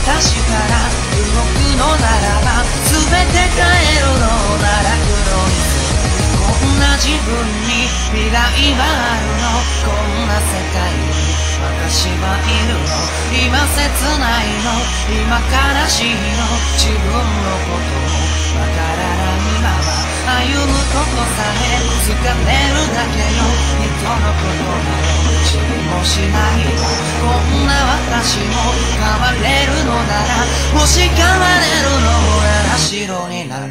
私から動くのならば全て変えるのなら黒にする。こんな自分に未来はあるの。こんな世界に私はいるの。今切ないの、今悲しいの、自分のこともわからないまま歩むことさえ疲れるだけよ。人のことなど知りもしないの。こんな私も変われるのなら、もし変われるのなら白になる。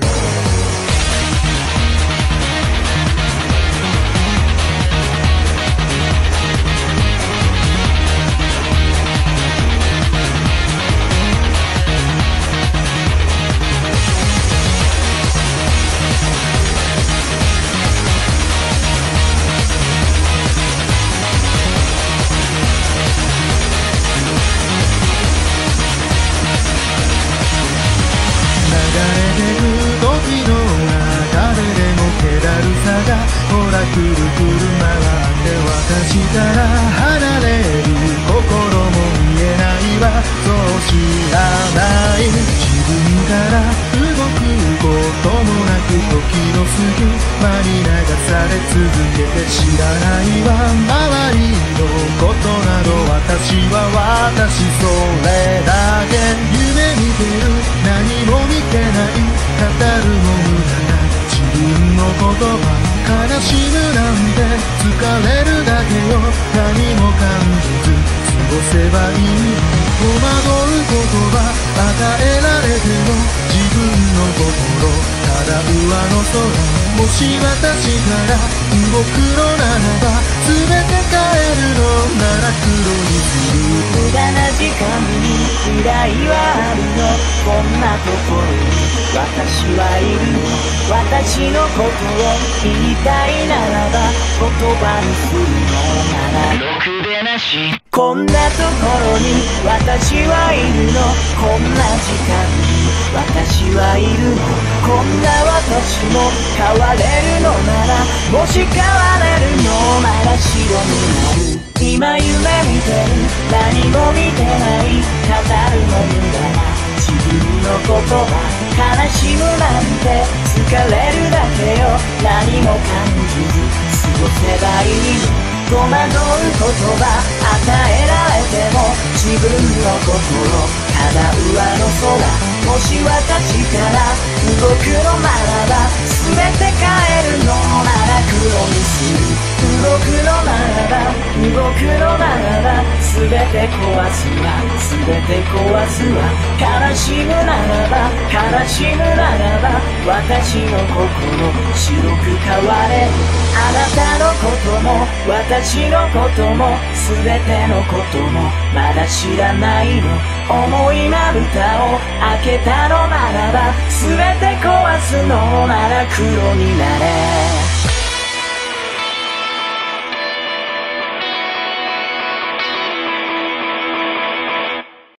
ほらくるくる回って私から離れる心も見えないわ。そう知らない自分から動くこともなく時の隙間に流され続けて知らないわ。周りのことなど私は私それだけ夢見てる。何も見てない語るも無駄な自分の言葉。悲しむなんて疲れるだけよ。何も感じず過ごせばいい。戸惑う言葉与えられても自分の心ただ上の空。もし私から動くのならば全て変えるのなら黒にする。 無駄な時間に未来はあるの。こんなところに私はいるの。私のことを言いたいならば言葉にするのならろくでなし。こんなところに私はいるの。こんな時間に私はいるの。こんな私も変われるのなら、もし変われるのなら白になる。今夢見てる、何も見てない、語るの無駄な自分の言葉。悲しむなんて疲れるだけよ。何も感じず過ごせばいいの。戸惑う言葉与えられても自分の心ただ上の空。もし私から動くのならば全て変えるのなら黒にする。動くのならば動くのならば全て壊すわ。全て壊すわ。悲しむならば悲しむならば私の心白く変われる。あなたのことも私のことも全てのこともまだ知らないの。思いまぶたを開けたのならば全て壊すのなら黒になれ。